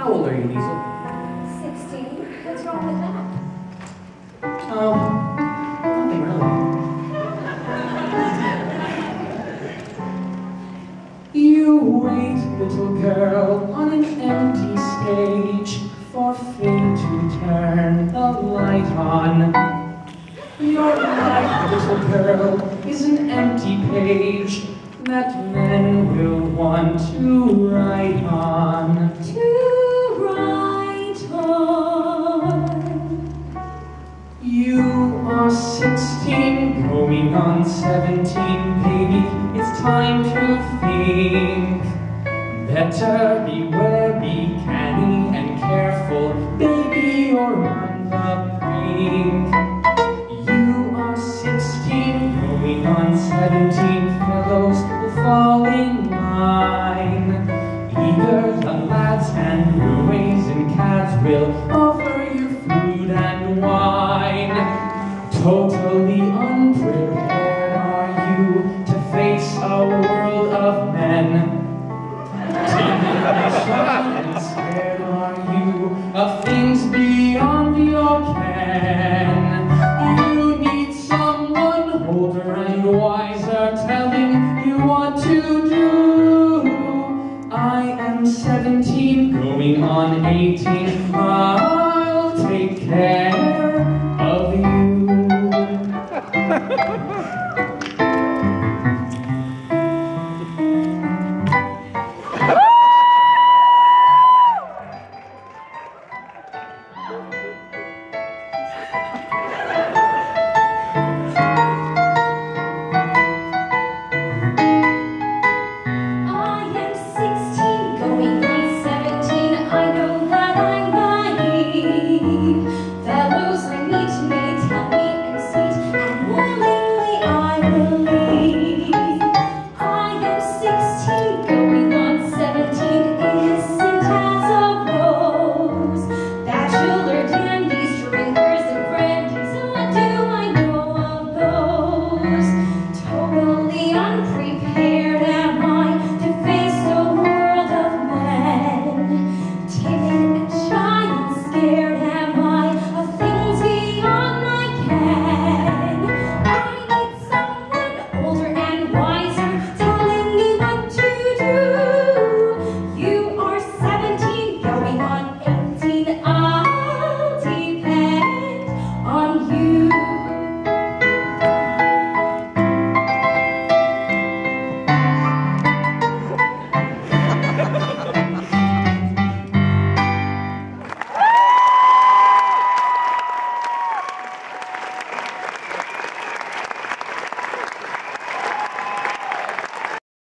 How old are you, Liesl? 16. What's wrong with that? Nothing really. You wait, little girl, on an empty stage for fate to turn the light on. Your life, little girl, is an empty page that men will want to write on. To write on. You are 16, going on 17, baby. It's time to think. Better beware, be canny and careful, baby, you're on the brink. You are 16, going on 17, fellows will fall in line. Eager young lads and roues and cabs will offer you food and wine. Totally unprepared are you to face a world of men. And scared are you of things beyond your ken. You need someone older and wiser telling you what to do. I am 17, going on 18. I'll take care of you.